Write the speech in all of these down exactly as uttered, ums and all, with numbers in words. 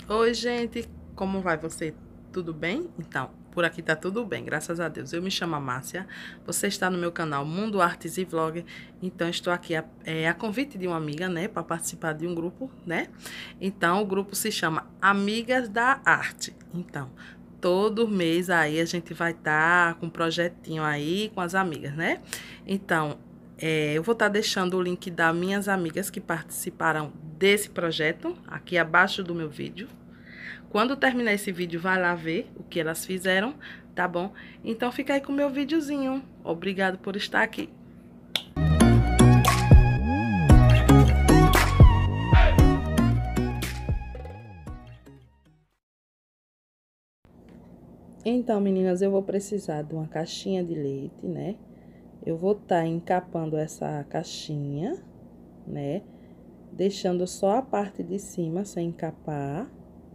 Oi, gente, como vai você? Tudo bem? Então, por aqui tá tudo bem, graças a Deus. Eu me chamo Márcia, você está no meu canal Mundo Artes e Vlog. Então, estou aqui a, é, a convite de uma amiga, né, para participar de um grupo, né? Então, o grupo se chama Amigas da Arte. Então, todo mês aí a gente vai estar tá com um projetinho aí com as amigas, né? Então, é, eu vou estar tá deixando o link das minhas amigas que participaram desse projeto aqui abaixo do meu vídeo. Quando terminar esse vídeo, vai lá ver o que elas fizeram, tá bom? Então fica aí com o meu videozinho. Obrigado por estar aqui. Então, meninas, eu vou precisar de uma caixinha de leite, né? Eu vou estar encapando essa caixinha, né? Deixando só a parte de cima sem encapar.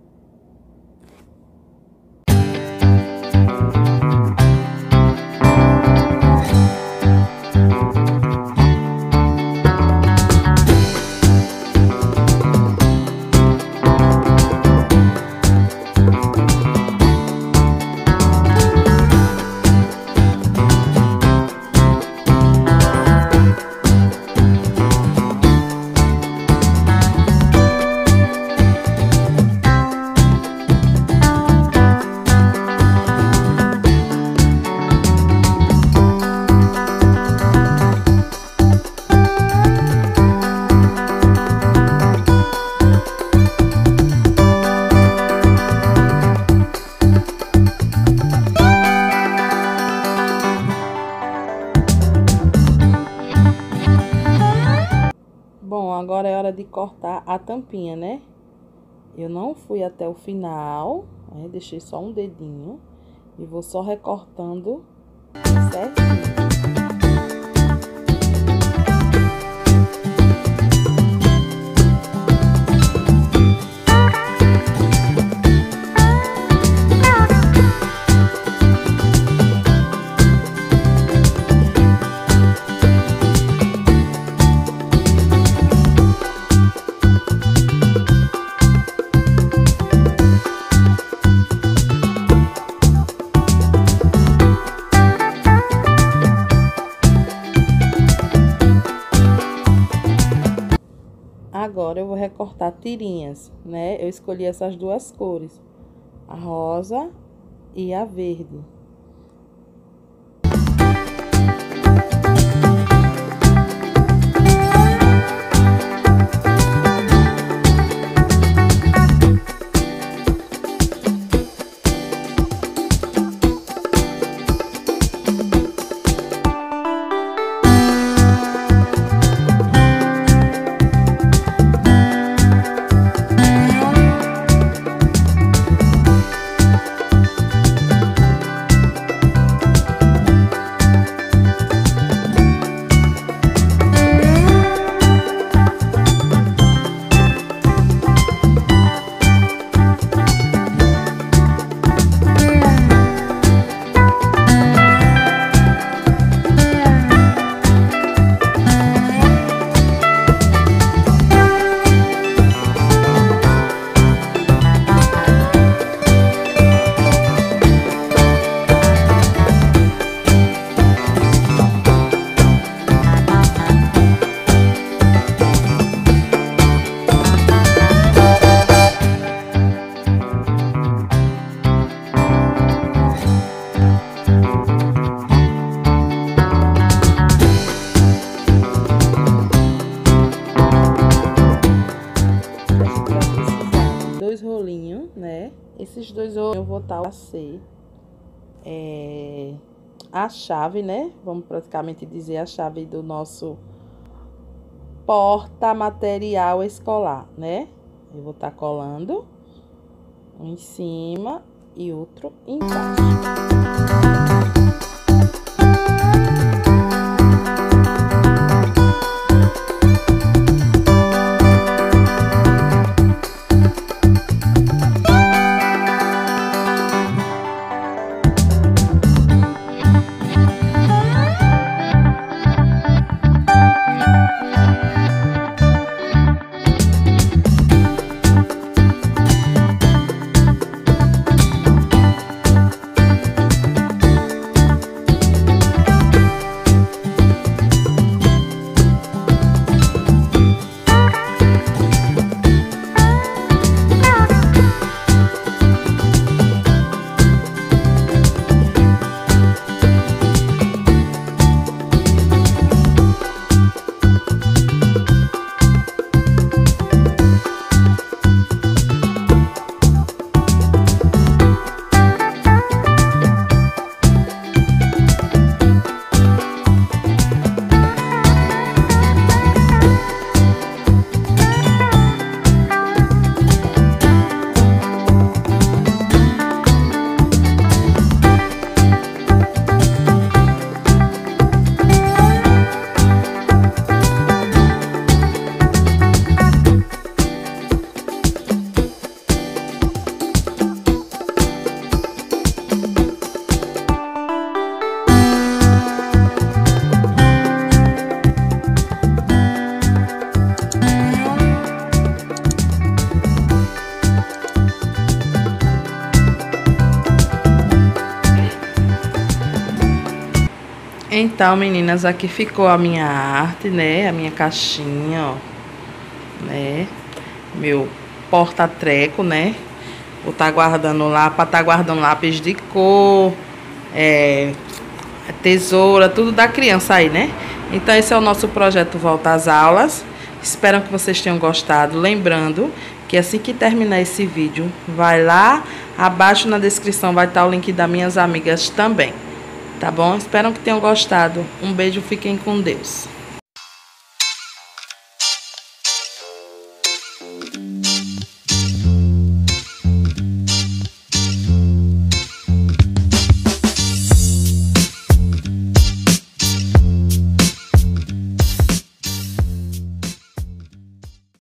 Bom, agora é hora de cortar a tampinha, né? Eu não fui até o final, né? Deixei só um dedinho e vou só recortando certinho. Agora eu vou recortar tirinhas, né? Eu escolhi essas duas cores, a rosa e a verde. Rolinho, né? Esses dois rolinhos eu vou estar a ser é, a chave, né? Vamos praticamente dizer a chave do nosso porta-material escolar, né? Eu vou estar colando um em cima e outro embaixo. Então, meninas, aqui ficou a minha arte, né? A minha caixinha, ó. Né? Meu porta-treco, né? Vou estar guardando lá, para estar guardando lápis de cor, é, tesoura, tudo da criança aí, né? Então, esse é o nosso projeto Volta às Aulas. Espero que vocês tenham gostado. Lembrando que assim que terminar esse vídeo, vai lá abaixo na descrição, vai estar o link das minhas amigas também. Tá bom? Espero que tenham gostado. Um beijo, fiquem com Deus.